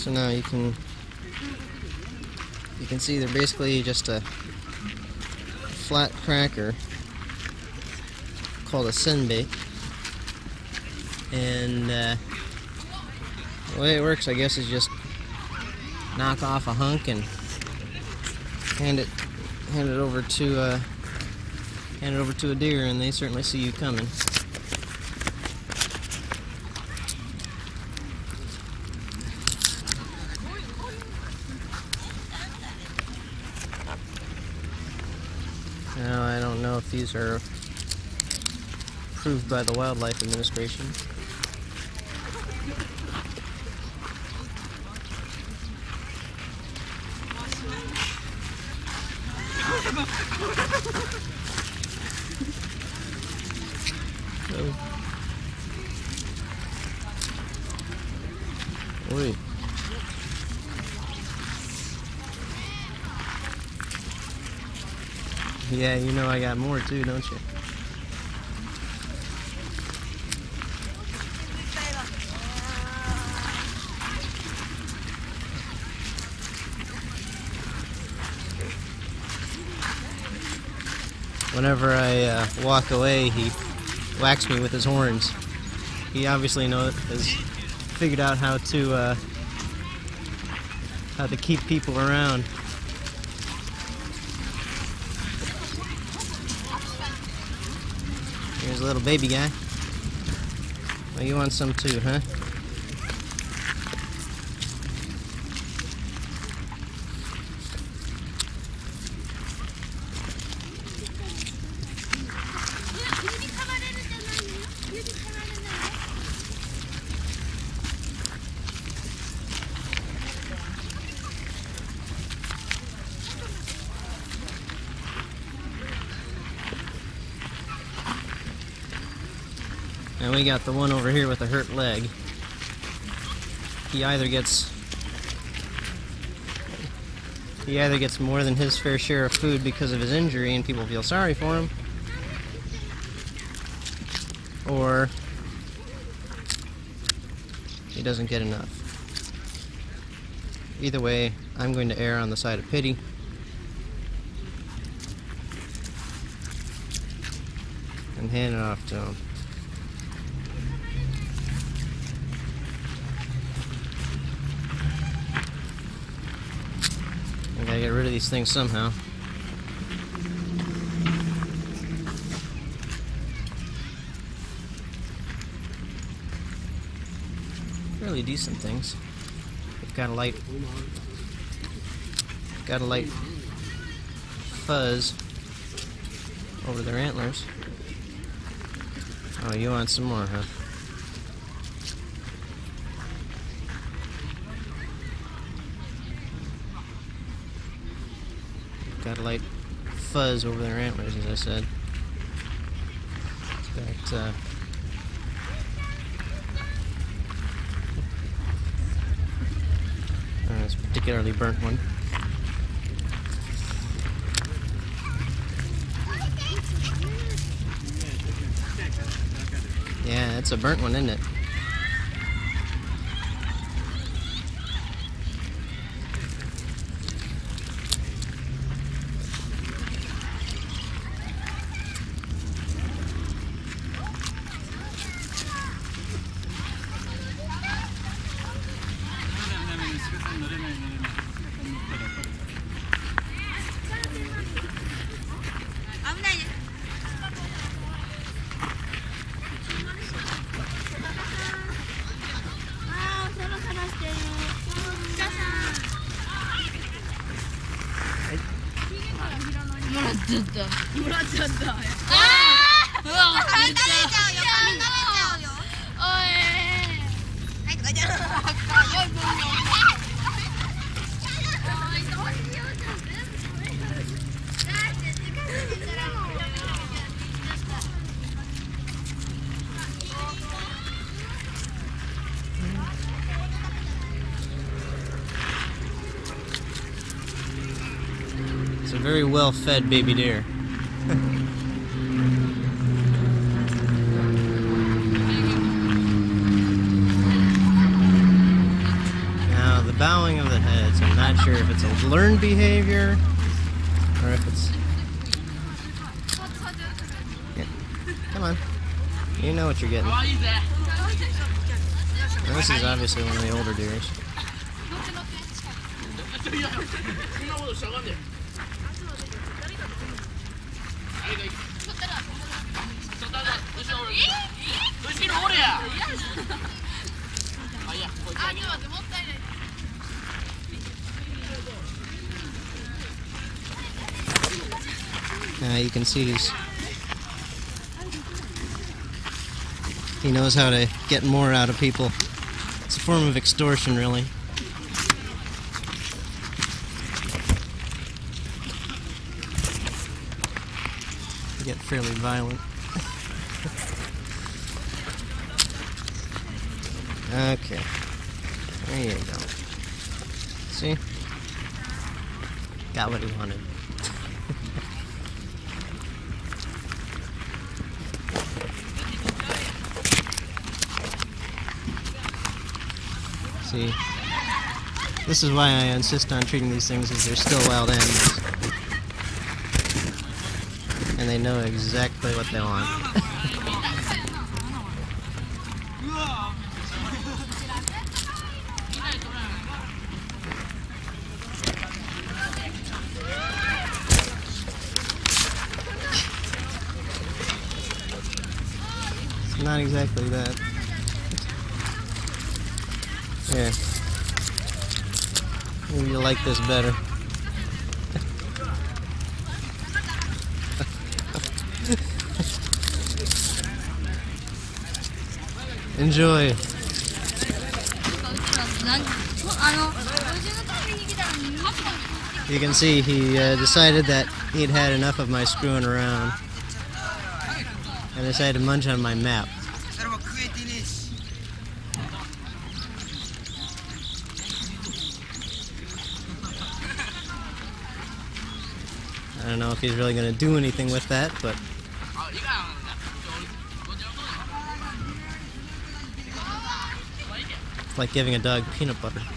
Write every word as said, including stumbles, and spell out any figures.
So now you can you can see they're basically just a flat cracker called a senbei, and uh, the way it works, I guess, is just knock off a hunk and hand it hand it over to uh, hand it over to a deer, and they certainly see you coming. Now, I don't know if these are approved by the Wildlife Administration. Oh. Oi. Yeah, you know I got more too, don't you? Whenever I uh, walk away, he whacks me with his horns. He obviously knows, has figured out how to uh, how to keep people around. Here's a little baby guy. Well, you want some too, huh? And we got the one over here with a hurt leg. He either gets he either gets more than his fair share of food because of his injury and people feel sorry for him, or he doesn't get enough. Either way, I'm going to err on the side of pity. And hand it off to him. I gotta get rid of these things somehow. Fairly decent things. They've got a light, got a light fuzz over their antlers. Oh, you want some more, huh? Got a light fuzz over their antlers, as I said. It's got, uh, uh, this particularly burnt one. Yeah, it's a burnt one, isn't it? It's a very well-fed baby deer. Now the bowing of the heads. I'm not sure if it's a learned behavior or if it's... Yeah. Come on. You know what you're getting. Now, this is obviously one of the older deers. Uh, you can see he's he knows how to get more out of people. It's a form of extortion, really. Get fairly violent. Okay. There you go. See? Got what he wanted. See? This is why I insist on treating these things as they're still wild animals. And they know exactly what they want. It's not exactly that. Here. Maybe you'll like this better. Enjoy. You can see he uh, decided that he had had enough of my screwing around and decided to munch on my map. I don't know if he's really going to do anything with that, but it's like giving a dog peanut butter.